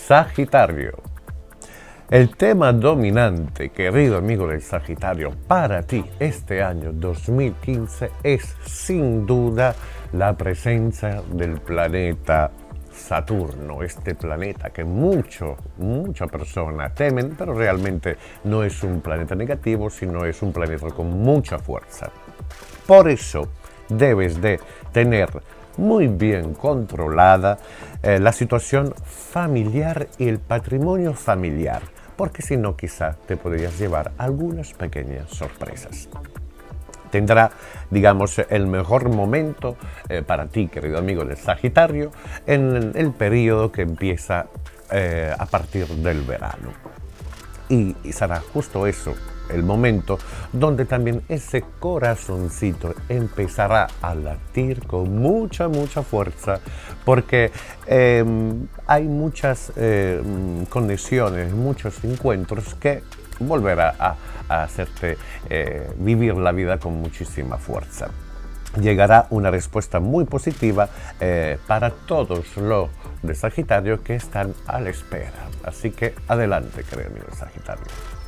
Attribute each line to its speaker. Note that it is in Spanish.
Speaker 1: Sagitario. El tema dominante, querido amigo del Sagitario, para ti este año 2015 es sin duda la presencia del planeta Saturno, este planeta que muchas personas temen, pero realmente no es un planeta negativo, sino es un planeta con mucha fuerza. Por eso debes de tener muy bien controlada la situación familiar y el patrimonio familiar, porque si no quizá te podrías llevar algunas pequeñas sorpresas. Tendrá, digamos, el mejor momento para ti, querido amigo del Sagitario, en el periodo que empieza a partir del verano. Y será justo eso, el momento donde también ese corazoncito empezará a latir con mucha fuerza, porque hay muchas conexiones, muchos encuentros que volverá a hacerte vivir la vida con muchísima fuerza. Llegará una respuesta muy positiva para todos los de Sagitario que están a la espera. Así que adelante, querido amigo Sagitario.